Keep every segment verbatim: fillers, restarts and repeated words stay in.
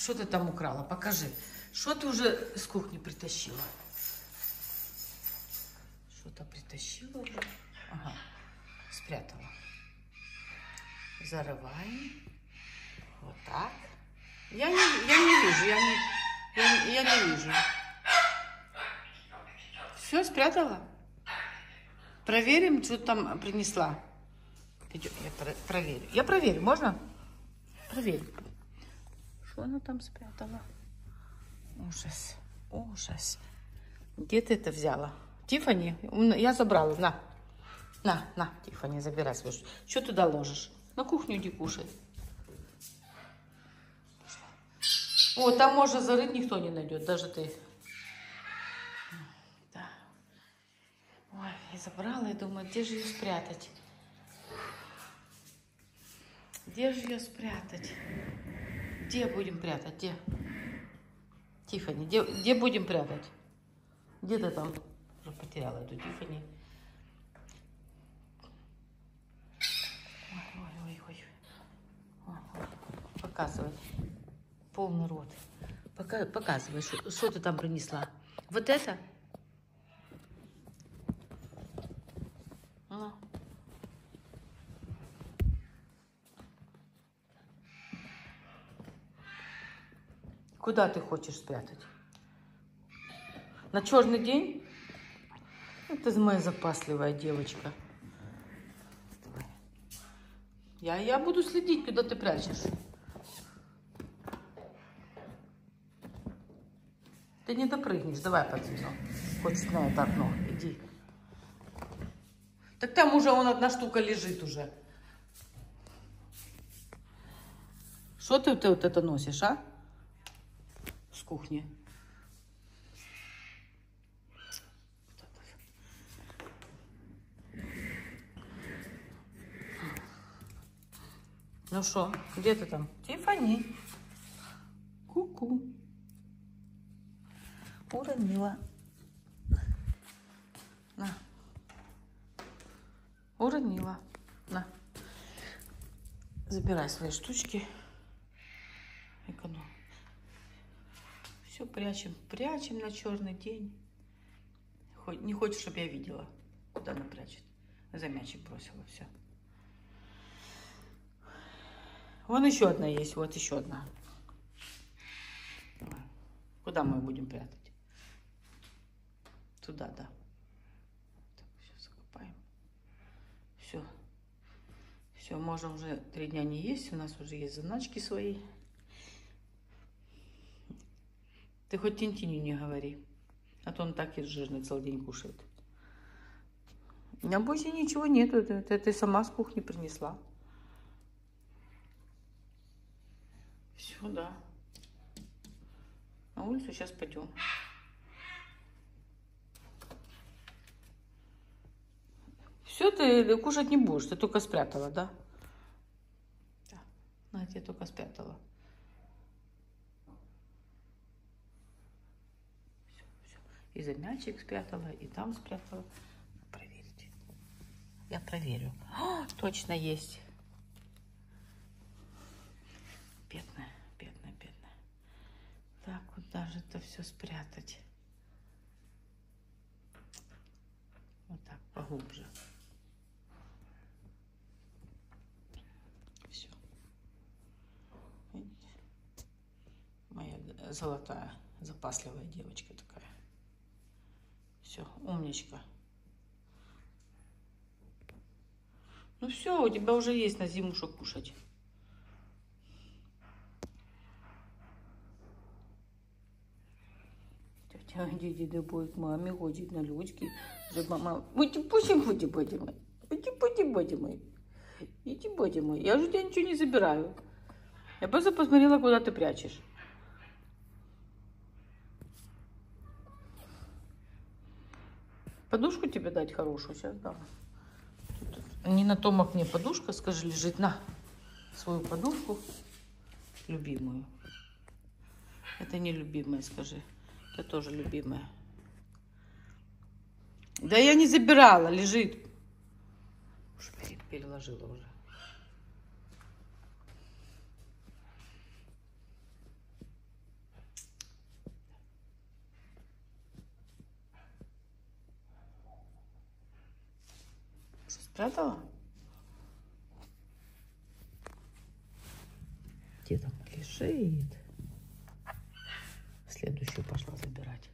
Что ты там украла? Покажи. Что ты уже с кухни притащила? Что-то притащила уже. Ага. Спрятала. Зарываем. Вот так. Я не, я не вижу. Я не, я, я не вижу. Все, спрятала? Проверим, что там принесла. Идем, я про проверю. Я проверю. Можно? Проверь. Что она там спрятала? Ужас. Ужас. Где ты это взяла? Тиффани? Я забрала. На. На, на, Тиффани, забирай свою. Что туда ложишь? На кухню иди кушай. О, там можно зарыть, никто не найдет. Даже ты. Да. Ой, я забрала и думаю, где же ее спрятать? Где же ее спрятать? Где будем прятать? Где? Тиффани, где, где будем прятать? Где ты там? Уже потеряла эту Тиффани. Ой, ой, ой, ой. Ой, ой. Показывай. Полный рот. Пока, показывай, что, что ты там принесла. Вот это? Ну. Куда ты хочешь спрятать? На черный день? Это моя запасливая девочка. Я, я буду следить, куда ты прячешь. Ты не допрыгнешь. Давай подвину. Хочешь на это окно. Иди. Так там уже вон одна штука лежит уже. Что ты, ты вот это носишь, а? С кухни. Ну что, где ты там? Тиффани. Ку-ку. Уронила. На. Уронила. На. Забирай свои штучки. Эконом. Все прячем. Прячем на черный день. Не хочешь, чтобы я видела, куда она прячет. За мячик бросила. Все. Вон еще одна есть. Вот еще одна. Давай. Куда мы будем прятать? Туда, да. Так, все закопаем. Все. Все, можно уже три дня не есть. У нас уже есть заначки свои. Ты хоть Тинтиню не говори. А то он так и жирный целый день кушает. На больше ничего нету. Это, это ты сама с кухни принесла. Все, да. На улицу сейчас пойдем. Все, ты кушать не будешь, ты только спрятала, да? Да, на, я только спрятала. Все, все. И за мячик спрятала, и там спрятала. Проверить. Я проверю. О, точно есть. Бедная, бедная, бедная. Так, куда же это все спрятать? Вот так, поглубже. Все. Видите? Моя золотая, запасливая девочка такая. Все, умничка. Ну все, у тебя уже есть на зиму что кушать. Діді будуть мамі, ходять на людські. Мама, будь пусть будь будь мой. Будь будь будь мой. Иди будь мой. Я же у тебя ничего не забираю. Я просто посмотрела, куда ты прячешь. Подушку тебе дать хорошую сейчас, да. Тут не на том окне подушка, скажи, лежит. На свою подушку любимую. Это не любимая, скажи. Это тоже любимая. Да я не забирала, лежит. Уж переложила уже. Спрятала? Где там лежит? Следующую пошла забирать.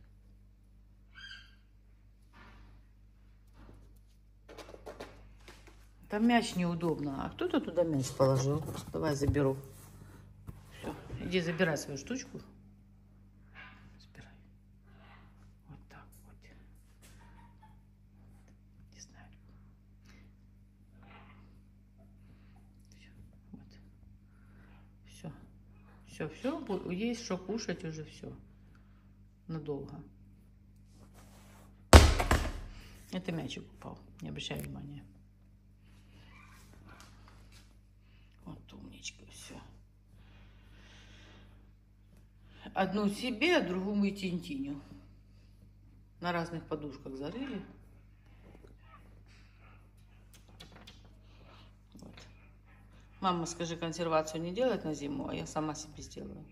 Там мяч неудобно. А кто-то туда мяч положил. Давай заберу. Все, иди забирай свою штучку. Забирай. Вот так вот. Не знаю. Все, вот. Все. Все, все. Есть что кушать уже все. Надолго. Это мячик упал. Не обращай внимания. Вот умничка, все. Одну себе, а другую Тинтиню. На разных подушках зарыли. Вот. Мама, скажи, консервацию не делать на зиму, а я сама себе сделаю.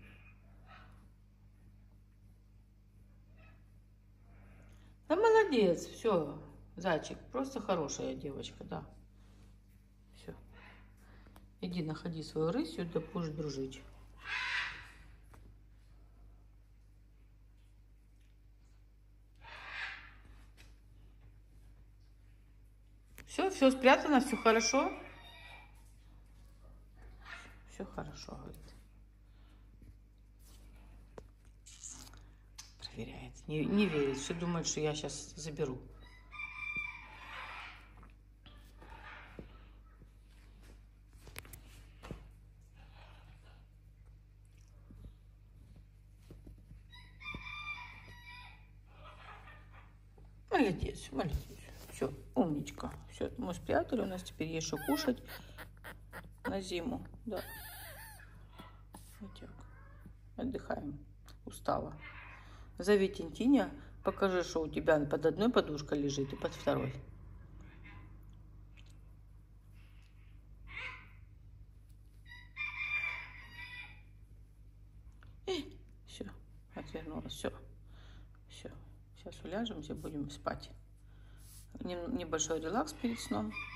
Да молодец, все, зайчик, просто хорошая девочка, да. Все. Иди находи свою рысью, да будешь дружить. Все, все спрятано, все хорошо. Все хорошо, говорит. Проверяет. Не, не верит, все думает, что я сейчас заберу. Молодец, молодец. Все, умничка. Все, мы спрятали. У нас теперь есть что кушать на зиму. Да. Вот так. Отдыхаем. Устала. Зови Тинтиня. Покажи, что у тебя под одной подушкой лежит и под второй. Все, отвернулась. Все. Все. Сейчас уляжемся, будем спать. Небольшой релакс перед сном.